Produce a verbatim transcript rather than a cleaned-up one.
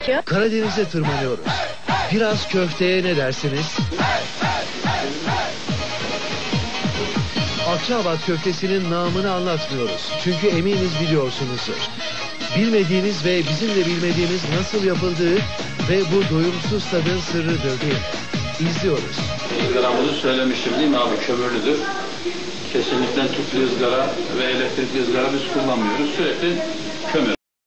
gerekiyor? Karadeniz'e tırmanıyoruz. Biraz köfteye ne dersiniz? Akçaabat köftesinin namını anlatmıyoruz. Çünkü eminiz biliyorsunuzdur. Bilmediğiniz ve bizim de bilmediğimiz nasıl yapıldığı ve bu doyumsuz tadın sırrıdır değil mi? İzliyoruz. Izgaramızı söylemiştim değil mi abi? Kömürlüdür. Kesinlikle tüplü ızgara ve elektrikli ızgara biz kullanmıyoruz. Sürekli